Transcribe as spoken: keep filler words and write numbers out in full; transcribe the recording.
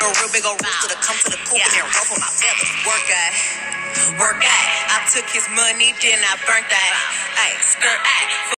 A real big old rooster to come to the coop and then ruffle my feathers. Work at, work at. I took his money, then I burnt that. Ay, skirt at.